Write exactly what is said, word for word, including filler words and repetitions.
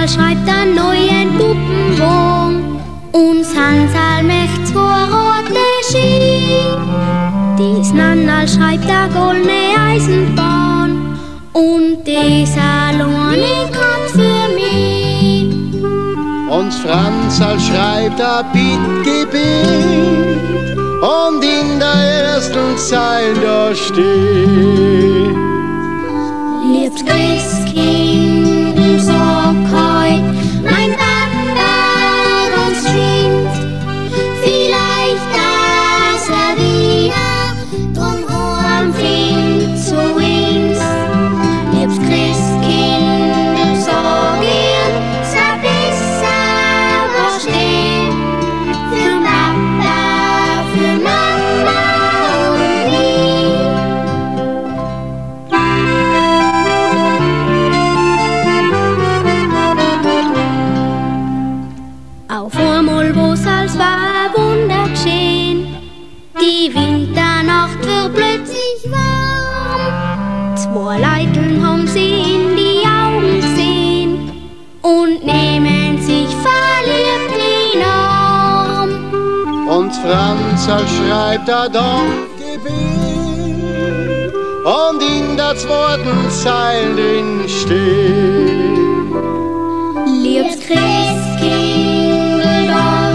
schreibt einen neuen Puppenwagen. Und Hansal möcht zwei rote Ski. Dies Nannal schreibt eine goldene Eisenbahn. Und dies alleine grad für mich. Und Franzl schreibt ein Bittgebet. Und in der ersten Zeile da steht: Liebes Christkind, sag heut mein Papa ganz Kind, vielleicht dass er wieder drum heim findet zu uns. Liebes Christkind, sag ihm, sei besser was steht für Papa, für Mama und mich. Auf einmal, wo's als war Wunder geschehen, die Winternacht wird plötzlich warm. Zwei Leiteln haben sie in die Augen gesehen und nehmen sich verliebt in den Arm. Und Franzl schreibt ein Dankgebet. Und in der zweiten Zeile drin steht: Liebes Christkind,